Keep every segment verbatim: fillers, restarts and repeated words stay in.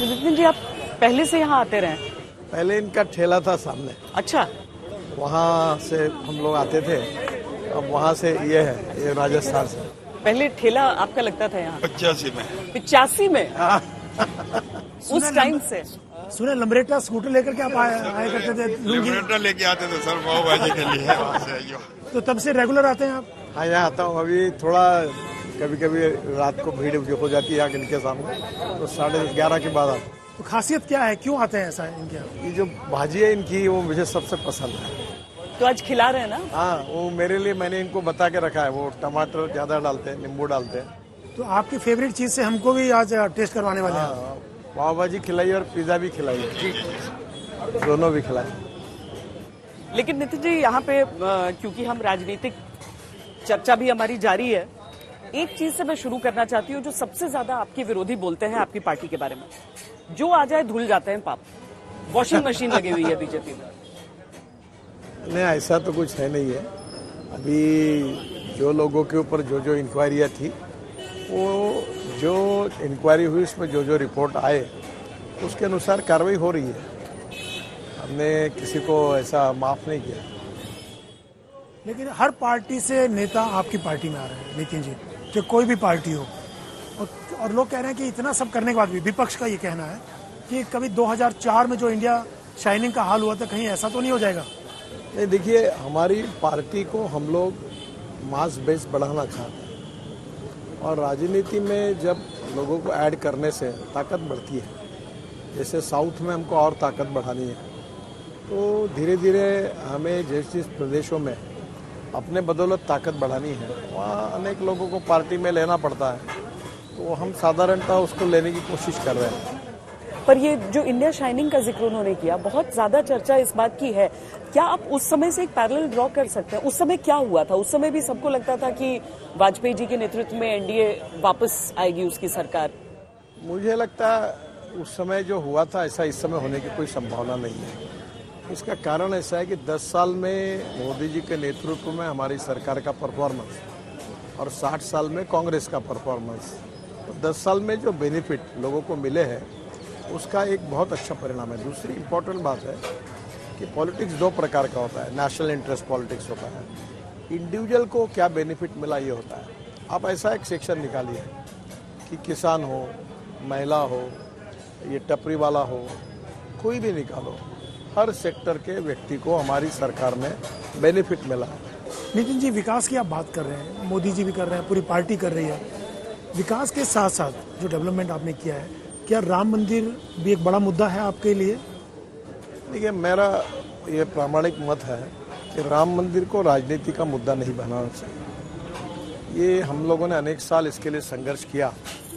नितिन जी, आप पहले से यहाँ आते रहे? पहले इनका ठेला था सामने। अच्छा। वहाँ से हम लोग आते थे, अब वहाँ से ये है, ये राजस्थान से। पहले ठेला आपका लगता था यहाँ? पचासी में। पिचासी में? उस टाइम से सुने लंबरेटा स्कूटर लेकर के आप आए, आए करते थे? लंबरेटा लेके आते थे सर, पाव भाजी के लिए। तो तब से रेगुलर आते हैं आप? हाँ, यहाँ आता हूँ। अभी थोड़ा कभी कभी रात को भीड़ हो जाती है यहाँ इनके सामने, तो साढ़े ग्यारह के बाद आता हूँ। तो खासियत क्या है, क्यों आते हैं ऐसा इनके यहाँ? ये जो भाजी है इनकी, वो मुझे सबसे पसंद है। तो आज खिला रहे हैं ना? हाँ, वो मेरे लिए मैंने इनको बता के रखा है। वो टमाटर ज्यादा डालते हैं, नींबू डालते हैं। तो आपकी फेवरेट चीज से हमको भी आज टेस्ट करवाने वाले हैं। हाँ, पाव भाजी खिलाई और पिज्जा भी खिलाई, दोनों भी खिलाए। लेकिन नितिन जी, यहाँ पे क्योंकि हम राजनीतिक चर्चा भी हमारी जारी है, एक चीज से मैं शुरू करना चाहती हूँ जो सबसे ज्यादा आपके विरोधी बोलते हैं आपकी पार्टी के बारे में, जो आ जाए धुल जाते हैं पाप। वॉशिंग मशीन लगी हुई है बीजेपी में। नहीं, ऐसा तो कुछ है नहीं है। अभी जो लोगों के ऊपर जो जो इंक्वायरियाँ थी, वो जो इंक्वायरी हुई उसमें जो जो रिपोर्ट आए उसके अनुसार कार्रवाई हो रही है। हमने किसी को ऐसा माफ नहीं किया। लेकिन हर पार्टी से नेता आपकी पार्टी में आ रहे हैं नितिन जी, जो कोई भी पार्टी हो, और, और लोग कह रहे हैं कि इतना सब करने के बाद भी, विपक्ष का ये कहना है कि कभी दो हज़ार चार में जो इंडिया शाइनिंग का हाल हुआ था, कहीं ऐसा तो नहीं हो जाएगा? नहीं, देखिए, हमारी पार्टी को हम लोग मास बेस बढ़ाना चाहते हैं, और राजनीति में जब लोगों को ऐड करने से ताकत बढ़ती है, जैसे साउथ में हमको और ताकत बढ़ानी है, तो धीरे धीरे हमें जिस जिस प्रदेशों में अपने बदौलत ताकत बढ़ानी है, वहाँ अनेक लोगों को पार्टी में लेना पड़ता है। तो हम साधारणतः उसको लेने की कोशिश कर रहे हैं। पर ये जो इंडिया शाइनिंग का जिक्र उन्होंने किया, बहुत ज्यादा चर्चा इस बात की है, क्या आप उस समय से एक पैरेलल ड्रॉ कर सकते हैं? उस समय क्या हुआ था? उस समय भी सबको लगता था कि वाजपेयी जी के नेतृत्व में एनडीए वापस आएगी, उसकी सरकार। मुझे लगता है उस समय जो हुआ था, ऐसा इस समय होने की कोई संभावना नहीं है। इसका कारण ऐसा है कि दस साल में मोदी जी के नेतृत्व में हमारी सरकार का परफॉर्मेंस और साठ साल में कांग्रेस का परफॉर्मेंस, तो दस साल में जो बेनिफिट लोगों को मिले हैं उसका एक बहुत अच्छा परिणाम है। दूसरी इम्पोर्टेंट बात है कि पॉलिटिक्स दो प्रकार का होता है। नेशनल इंटरेस्ट पॉलिटिक्स होता है, इंडिविजुअल को क्या बेनिफिट मिला ये होता है। आप ऐसा एक सेक्शन निकालिए कि किसान हो, महिला हो, ये टपरी वाला हो, कोई भी निकालो, हर सेक्टर के व्यक्ति को हमारी सरकार में बेनिफिट मिला है। नितिन जी, विकास की आप बात कर रहे हैं, मोदी जी भी कर रहे हैं, पूरी पार्टी कर रही है। विकास के साथ साथ जो डेवलपमेंट आपने किया है, क्या राम मंदिर भी एक बड़ा मुद्दा है आपके लिए? देखिए, मेरा ये प्रामाणिक मत है कि राम मंदिर को राजनीति का मुद्दा नहीं बनाना चाहिए। ये हम लोगों ने अनेक साल इसके लिए संघर्ष किया,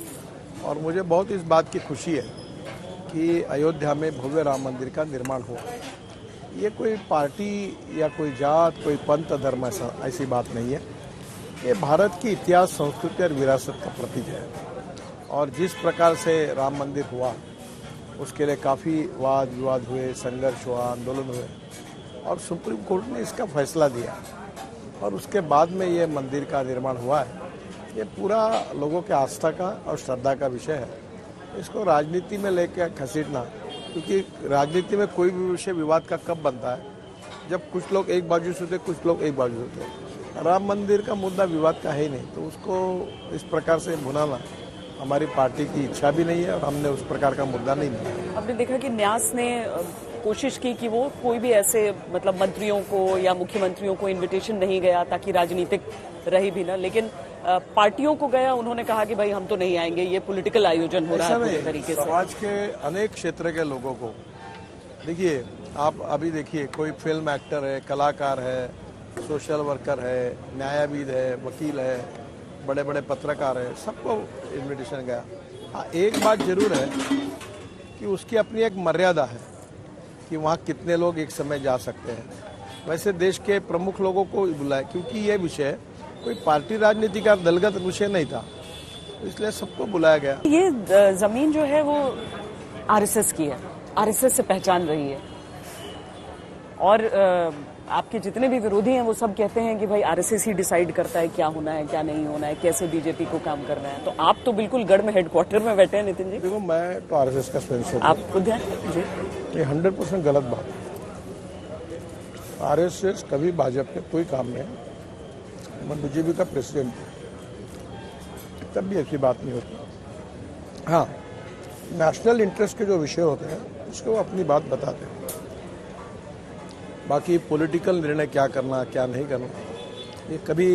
और मुझे बहुत इस बात की खुशी है कि अयोध्या में भव्य राम मंदिर का निर्माण हुआ। ये कोई पार्टी या कोई जात, कोई पंथ धर्म ऐसा ऐसी बात नहीं है। ये भारत की इतिहास, संस्कृति और विरासत का प्रतीक है। और जिस प्रकार से राम मंदिर हुआ, उसके लिए काफ़ी वाद विवाद हुए, संघर्ष हुआ, आंदोलन हुए, और सुप्रीम कोर्ट ने इसका फैसला दिया, और उसके बाद में ये मंदिर का निर्माण हुआ है। ये पूरा लोगों के आस्था का और श्रद्धा का विषय है। इसको राजनीति में लेकर घसीटना, क्योंकि राजनीति में कोई भी विषय विवाद का कब बनता है, जब कुछ लोग एक बाजू से होते, कुछ लोग एक बाजू से होते। राम मंदिर का मुद्दा विवाद का है ही नहीं, तो उसको इस प्रकार से भुनाना हमारी पार्टी की इच्छा भी नहीं है, और हमने उस प्रकार का मुद्दा नहीं बनाया। आपने देखा कि न्यास ने कोशिश की कि वो कोई भी ऐसे मतलब मंत्रियों को या मुख्यमंत्रियों को इनविटेशन नहीं गया ताकि राजनीतिक रही भी ना, लेकिन पार्टियों को गया, उन्होंने कहा कि भाई हम तो नहीं आएंगे, ये पॉलिटिकल आयोजन हो रहा है पूरे तरीके से। समाज के अनेक क्षेत्र के लोगों को देखिए, आप अभी देखिए, कोई फिल्म एक्टर है, कलाकार है, सोशल वर्कर है, न्यायाविद है, वकील है, बड़े बड़े पत्रकार है, सबको इनविटेशन गया। हाँ, एक बात जरूर है कि उसकी अपनी एक मर्यादा है कि वहाँ कितने लोग एक समय जा सकते हैं। वैसे देश के प्रमुख लोगों को बुलाया, क्योंकि ये विषय कोई पार्टी राजनीति का दलगत विषय नहीं था, इसलिए सबको बुलाया गया। ये जमीन जो है वो आरएसएस की है, आरएसएस से पहचान रही है, और आपके जितने भी विरोधी हैं वो सब कहते हैं कि भाई आरएसएस ही डिसाइड करता है क्या होना है क्या नहीं होना है, कैसे बीजेपी को काम करना है। तो आप तो बिल्कुल गढ़ में हेडक्वार्टर में बैठे हैं नितिन जी। देखो, मैं तो आरएसएस का सदस्य हूं। आप खुद हैं जी। ये हंड्रेड परसेंट गलत बात है। आरएसएस कभी भाजपा के कोई काम में, मैं बीजेपी का प्रेसिडेंट हूं, तब भी ऐसी बात नहीं होती। हाँ, नेशनल इंटरेस्ट के जो विषय होते हैं उसको वो अपनी बात बताते हैं। बाकी पॉलिटिकल निर्णय क्या करना क्या नहीं करना, ये कभी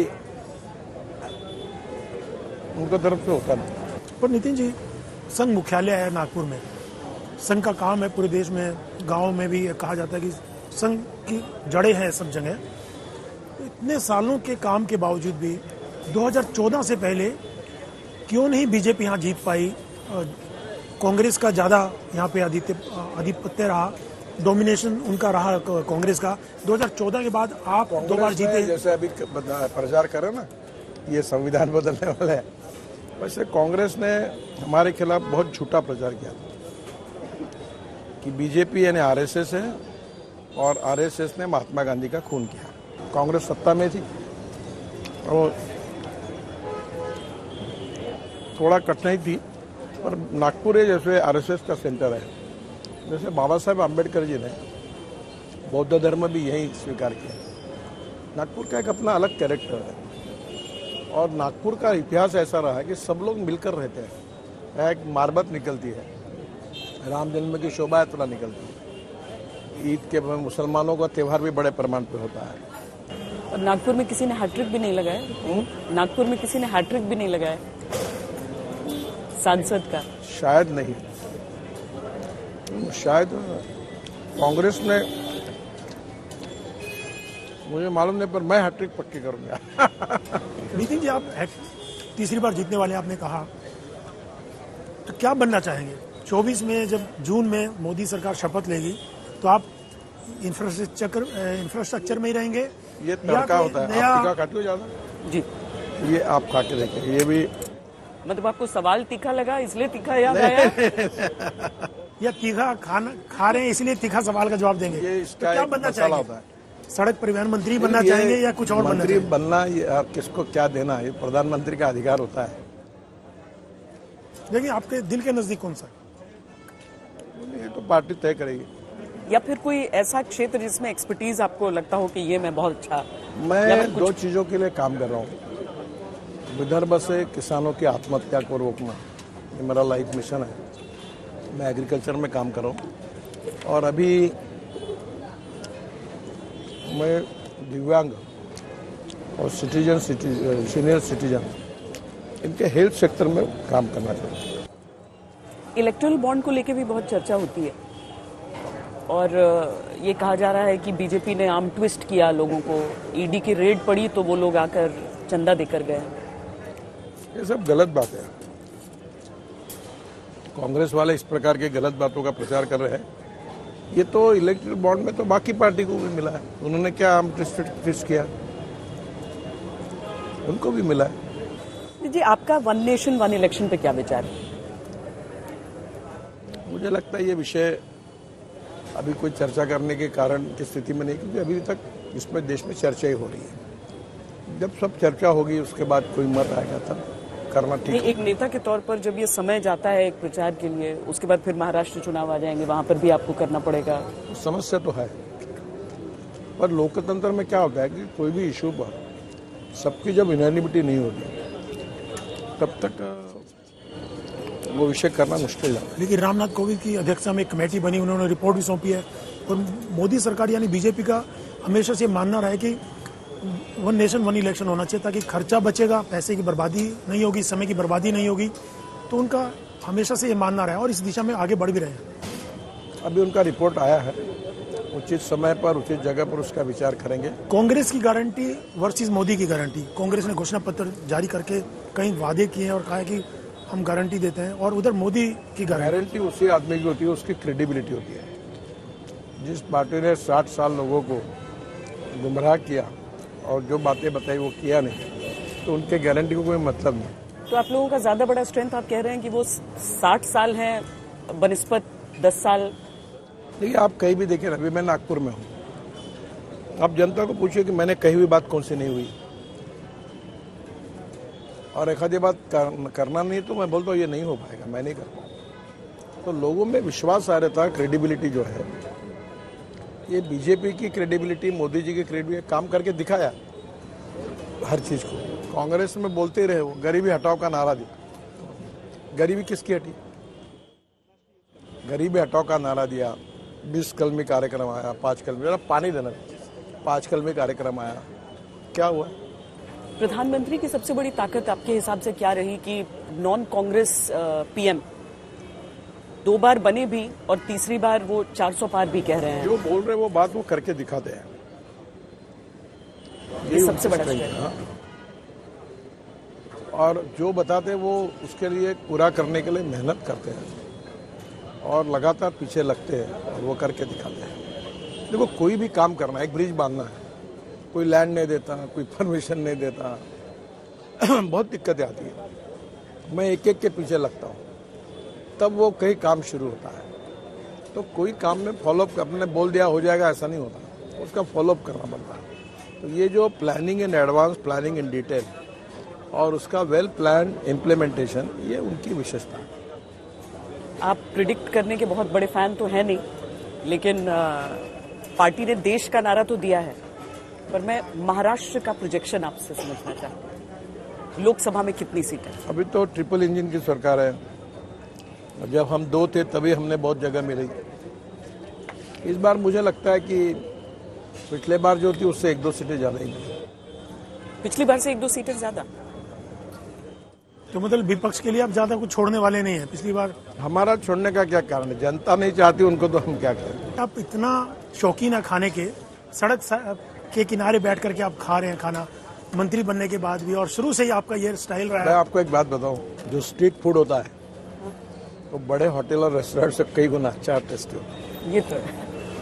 उनकी तरफ से होता नहीं। पर नितिन जी, संघ मुख्यालय है नागपुर में, संघ का काम है पूरे देश में, गांव में भी कहा जाता है कि संघ की जड़ें हैं सब जगह। इतने सालों के काम के बावजूद भी दो हज़ार चौदह से पहले क्यों नहीं बीजेपी यहाँ जीत पाई? कांग्रेस का ज्यादा यहाँ पे आधित्य आधिपत्य रहा, डोमिनेशन उनका रहा कांग्रेस का। दो हज़ार चौदह के बाद आप दो बार जीते। जैसे अभी प्रचार करे ना, ये संविधान बदलने वाला है, वैसे कांग्रेस ने हमारे खिलाफ बहुत झूठा प्रचार किया कि बीजेपी यानी आरएसएस है और आरएसएस ने महात्मा गांधी का खून किया। कांग्रेस सत्ता में थी और थोड़ा कठिनाई थी, पर नागपुर जैसे आरएसएस का सेंटर है, जैसे बाबा साहेब आम्बेडकर जी ने बौद्ध धर्म भी यही स्वीकार किया। नागपुर का एक अपना अलग कैरेक्टर है और नागपुर का इतिहास ऐसा रहा है कि सब लोग मिलकर रहते हैं। एक मारबत निकलती है, राम जन्म की शोभा यात्रा निकलती है, ईद के मुसलमानों का त्यौहार भी बड़े प्रमाण पे होता है। और नागपुर में किसी ने हैट्रिक भी नहीं लगाया। नागपुर में किसी ने हैट्रिक भी नहीं लगाया सांसद का। शायद नहीं, शायद कांग्रेस ने, मुझे मालूम नहीं, पर मैं हैट्रिक पक्की करूंगा। नितिन जी, आप तीसरी बार जीतने वाले आपने कहा, तो क्या बनना चाहेंगे? चौबीस में जब जून में मोदी सरकार शपथ लेगी तो आप इंफ्रास्ट्रक्चर इंफ्रास्ट्रक्चर में ही रहेंगे? ये तड़का होता है। आप तीखा खाते हो ज्यादा जी? ये आप खा के देखें, ये भी मतलब आपको सवाल तीखा लगा इसलिए तीखा याद आया? या तीखा खाना खा रहे हैं इसलिए तीखा सवाल का जवाब देंगे? ये इसका तो क्या एक बनना मसाला चाहेंगे? होता है। सड़क परिवहन मंत्री बनना चाहेंगे या कुछ और बनना मंत्री चाहेंगे? बनना, ये आप किसको क्या देना, ये प्रधानमंत्री का अधिकार होता है। देखिए, आपके दिल के नजदीक कौन सा? ये तो पार्टी तय करेगी। या फिर कोई ऐसा क्षेत्र जिसमें एक्सपर्टीज आपको लगता हो कि ये मैं बहुत अच्छा। मैं दो चीजों के लिए काम कर रहा हूँ। विदर्भ से किसानों की आत्महत्या को रोकना, ये मेरा लाइफ मिशन है। मैं एग्रीकल्चर में काम कर रहा हूँ और अभी मैं दिव्यांग और सिटीजन सीनियर सिटीजन इनके हेल्थ सेक्टर में काम करना चाहता हूँ। इलेक्टोरल बॉन्ड को लेके भी बहुत चर्चा होती है और ये कहा जा रहा है कि बीजेपी ने आम ट्विस्ट किया लोगों को, ईडी की रेड पड़ी तो वो लोग आकर चंदा देकर गए। ये सब गलत बात है। कांग्रेस वाले इस प्रकार के गलत बातों का प्रचार कर रहे हैं। ये तो इलेक्टोरल बॉन्ड में तो बाकी पार्टी को भी मिला है। उन्होंने क्या आम ट्विस्ट किया, उनको भी मिला है। जी, आपका वन नेशन वन इलेक्शन पे क्या विचार है? मुझे लगता है ये विषय अभी कोई चर्चा करने के कारण की स्थिति में नहीं, क्योंकि अभी तक इसमें देश में चर्चा ही हो रही है। जब सब चर्चा होगी उसके बाद कोई मत आएगा तब करना ठीक है। एक नेता के तौर पर जब ये समय जाता है एक प्रचार के लिए, उसके बाद फिर महाराष्ट्र चुनाव आ जाएंगे, वहां पर भी आपको करना पड़ेगा। समस्या तो है, पर लोकतंत्र में क्या होता है कि कोई भी इशू पर सबकी जब यूनानिमिटी नहीं होती तब तक वो विषय करना मुश्किल है। लेकिन रामनाथ कोविंद की अध्यक्षता में एक कमेटी बनी, उन्होंने रिपोर्ट भी सौंपी है और मोदी सरकार यानी बीजेपी का हमेशा से मानना रहा है कि वन नेशन वन इलेक्शन होना चाहिए ताकि खर्चा बचेगा, पैसे की बर्बादी नहीं होगी, समय की बर्बादी नहीं होगी। तो उनका हमेशा से ये मानना रहा है और इस दिशा में आगे बढ़ भी रहे हैं। अभी उनका रिपोर्ट आया है, उचित समय पर उचित जगह पर उसका विचार करेंगे। कांग्रेस की गारंटी वर्सेस मोदी की गारंटी। कांग्रेस ने घोषणा पत्र जारी करके कई वादे किए हैं और कहा है कि हम गारंटी देते हैं, और उधर मोदी की गारंटी। गारंटी उसी आदमी की होती है, उसकी क्रेडिबिलिटी होती है। जिस पार्टी ने साठ साल लोगों को गुमराह किया और जो बातें बताई वो किया नहीं, तो उनके गारंटी को कोई मतलब नहीं। तो आप लोगों का ज्यादा बड़ा स्ट्रेंथ आप कह रहे हैं कि वो साठ साल हैं बनिस्पत दस साल? देखिए, आप कहीं भी देखें, अभी मैं नागपुर में हूँ, आप जनता को पूछिए कि मैंने कही हुई बात कौन सी नहीं हुई, और एक आधी बात कर, करना नहीं तो मैं बोलता हूँ ये नहीं हो पाएगा, मैं नहीं कर पाऊंगा। तो लोगों में विश्वास आ रहा था, क्रेडिबिलिटी जो है, ये बीजेपी की क्रेडिबिलिटी, मोदी जी की क्रेडिबिलिटी, काम करके दिखाया हर चीज को। कांग्रेस में बोलते रहे वो गरीबी हटाओ का नारा दिया, गरीबी किसकी हटी? गरीबी हटाओ का नारा दिया, बीस कलमी कार्यक्रम आया, पांच कलमी, जरा पानी देना, पांच कलमी कार्यक्रम आया, क्या हुआ? प्रधानमंत्री की सबसे बड़ी ताकत आपके हिसाब से क्या रही कि नॉन कांग्रेस पीएम दो बार बने भी और तीसरी बार वो चार सौ पार भी कह रहे हैं? जो बोल रहे वो बात वो करके दिखाते हैं, ये सबसे बड़ा है। हाँ। और जो बताते वो उसके लिए पूरा करने के लिए मेहनत करते हैं और लगातार पीछे लगते हैं और वो करके दिखाते हैं। देखो कोई भी काम करना, एक ब्रिज बांधना है, कोई लैंड नहीं देता, कोई परमिशन नहीं देता, बहुत दिक्कतें आती है। मैं एक एक के पीछे लगता हूँ, तब वो कई काम शुरू होता है। तो कोई काम में फॉलोअप, अपने बोल दिया हो जाएगा ऐसा नहीं होता, उसका फॉलोअप करना पड़ता है। तो ये जो planning in advance, planning in detail और उसका वेल प्लान इम्प्लीमेंटेशन, ये उनकी विशेषता है। आप प्रिडिक्ट करने के बहुत बड़े फैन तो हैं नहीं, लेकिन आ, पार्टी ने देश का नारा तो दिया है, पर मैं महाराष्ट्र का प्रोजेक्शन आपसे समझना चाहता हूँ। लोकसभा में कितनी सीटें? अभी तो ट्रिपल इंजन की सरकार है, जब हम दो थे तभी हमने बहुत जगह मिली। इस बार मुझे लगता है कि पिछले बार जो थी उससे एक दो सीटें ज्यादा ही मिली। पिछली बार से एक दो सीटें ज्यादा? तो मतलब विपक्ष के लिए आप ज्यादा कुछ छोड़ने वाले नहीं है पिछली बार? हमारा छोड़ने का क्या कारण है? जनता नहीं चाहती उनको, तो हम क्या करें? आप इतना शौकीन है खाने के, सड़क के किनारे बैठ करके आप खा रहे हैं खाना, मंत्री बनने के बाद भी, और शुरू से ही आपका ये स्टाइल रहा है। मैं आपको एक बात बताऊं, जो स्ट्रीट फूड होता है वो तो बड़े होटल और रेस्टोरेंट से कई गुना अच्छा टेस्टी होता है। ये तो है।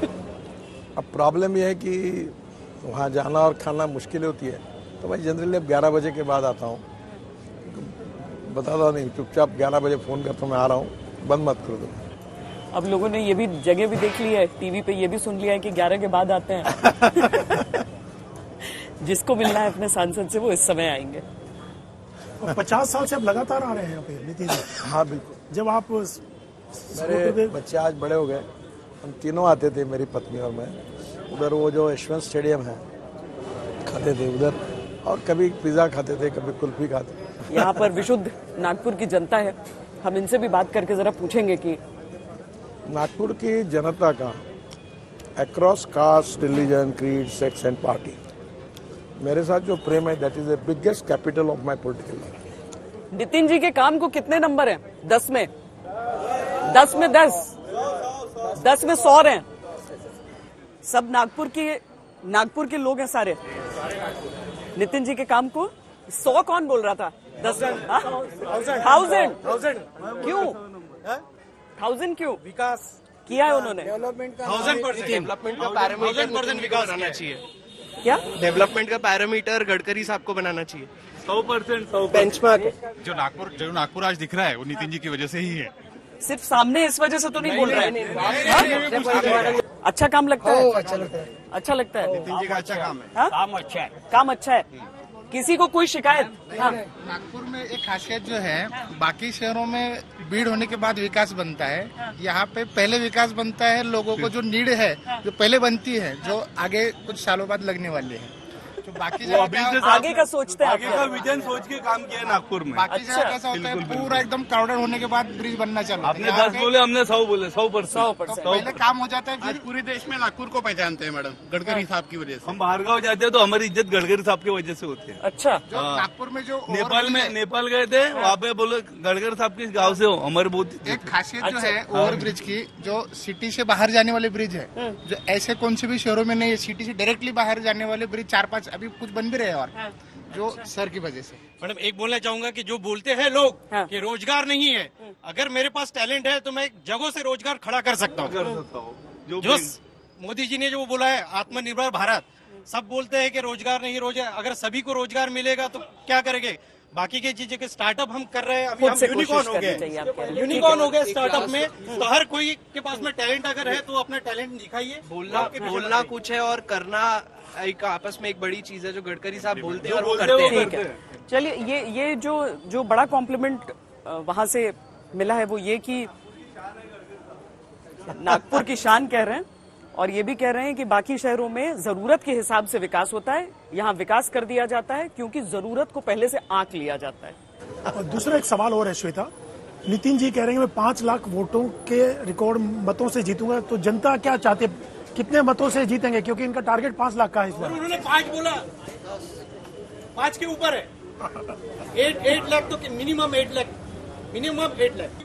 अब प्रॉब्लम यह है कि वहाँ जाना और खाना मुश्किल होती है, तो मैं जनरली ग्यारह बजे के बाद आता हूँ, बताता नहीं, चुपचाप ग्यारह बजे फोन करता हूँ मैं आ रहा हूँ, बंद मत करो दो। अब लोगों ने ये भी जगह भी देख ली है, टीवी पे ये भी सुन लिया है कि ग्यारह के बाद आते हैं। जिसको मिलना है अपने सांसद से वो इस समय आएंगे। पचास साल से अब लगातार आ रहे हैं यहाँ पे नीतीश जी। हाँ बिल्कुल। जब आप मेरे बच्चे आज बड़े हो गए, हम तीनों आते थे, मेरी पत्नी और मैं, उधर वो जो यशवंत स्टेडियम है खाते थे उधर, और कभी पिज्जा खाते थे, कभी कुल्फी खाते थे। यहाँ पर विशुद्ध नागपुर की जनता है, हम इनसे भी बात करके जरा पूछेंगे कि नागपुर की जनता का across caste, religion, creed, sex and party, मेरे साथ जो प्रेम है, that is the biggest capital of my political life. Nitin ji के काम को कितने नंबर हैं? दस में दस में दस दस में सौ हैं। सब नागपुर के नागपुर के लोग हैं सारे। नितिन जी के काम को सौ कौन बोल रहा था? दस थाउजेंड क्यों? थाउजेंड क्यों विकास किया है उन्होंने? थाउजेंड परसेंट डेवलपमेंट का पैरामीटर परसेंट विकास आना चाहिए। क्या डेवलपमेंट का पैरामीटर गडकरी साहब को बनाना चाहिए। सौ परसेंट बेंचमार्क जो नागपुर जो नागपुर आज दिख रहा है वो नितिन जी की वजह से ही है। सिर्फ सामने इस वजह से तो नहीं बोल रहा है। अच्छा काम लगता है? अच्छा लगता है। अच्छा लगता है। नितिन जी का अच्छा काम है। हाँ? काम अच्छा है। काम अच्छा है। किसी को कोई शिकायत? हाँ। नागपुर में एक खासियत जो है, बाकी शहरों में भीड़ होने के बाद विकास बनता है, यहाँ पे पहले विकास बनता है, लोगों को जो नीड है जो पहले बनती है, जो आगे कुछ सालों बाद लगने वाली है। तो बाकी वो अभी से आगे का सोचते हैं। आगे का विजन सोच के काम किया है नागपुर में। बाकी जगह कैसा होता है, पूरा एकदम क्राउडेड होने के बाद ब्रिज बनना चालू होता है। आपने दस बोले, हमने सौ बोले, सौ परसेंट सौ तो परसेंट पहले काम हो जाता है, आज फिर पूरे देश में नागपुर को पहचानते हैं मैडम, गडकरी साहब की वजह से। हम बाहर गाँव जाते हैं तो हमारी इज्जत गडकरी साहब की वजह से होती है। अच्छा। जो नागपुर में जो नेपाल में नेपाल गए थे, वहाँ पे बोले गडकरी साहब किस गाँव से हो, हमारे बहुत एक खासियत जो है ओवर ब्रिज की, जो सिटी से बाहर जाने वाले ब्रिज है, जो ऐसे कौन से भी शहरों में नहीं है, सिटी से डायरेक्टली बाहर जाने वाले ब्रिज चार पांच अभी कुछ बन भी रहे हैं, और जो सर की वजह से। मैडम एक बोलना चाहूंगा कि जो बोलते हैं लोग हाँ। कि रोजगार नहीं है, अगर मेरे पास टैलेंट है तो मैं जगहों से रोजगार खड़ा कर सकता हूँ। कर सकता हूँ। जो जो मोदी जी ने जो बोला है आत्मनिर्भर भारत, सब बोलते हैं कि रोजगार नहीं, रोजगार, अगर सभी को रोजगार मिलेगा तो क्या करेंगे? बाकी के चीजें के स्टार्टअप हम कर रहे हैं, अभी खुद हम से यूनिकॉर्न कोशिश हो करनी चाहिए, आप कह रहे गए हैं। यूनिकॉर्न हो गए स्टार्टअप में। तो हर कोई के पास में टैलेंट अगर है तो अपना टैलेंट दिखाइए। बोलना आपके पीछे बोलना बताइए। कुछ है और करना एक आपस में एक बड़ी चीज है, जो गडकरी साहब बोलते हैं और वो करते हैं। ठीक है, चलिए ये ये जो जो बड़ा कॉम्प्लीमेंट वहां से मिला है वो ये कि नागपुर की शान कह रहे हैं और ये भी कह रहे हैं कि बाकी शहरों में जरूरत के हिसाब से विकास होता है, यहाँ विकास कर दिया जाता है क्योंकि जरूरत को पहले से आंक लिया जाता है। और दूसरा एक सवाल और है श्वेता, नितिन जी कह रहे हैं मैं पांच लाख वोटों के रिकॉर्ड मतों से जीतूंगा, तो जनता क्या चाहते है, कितने मतों से जीतेंगे, क्योंकि इनका टारगेट पांच लाख का है इस बार। उन्होंने पांच बोला, पांच के ऊपर है। एट एट लाख तो minimum eight lakh minimum eight lakh